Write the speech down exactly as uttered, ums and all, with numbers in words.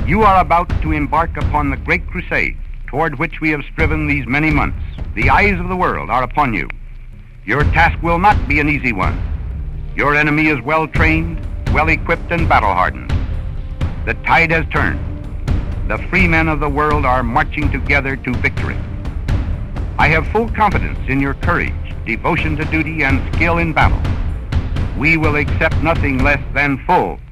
You are about to embark upon the great crusade toward which we have striven these many months. The eyes of the world are upon you. Your task will not be an easy one. Your enemy is well trained, well equipped, and battle hardened. The tide has turned. The free men of the world are marching together to victory. I have full confidence in your courage, devotion to duty, and skill in battle. We will accept nothing less than full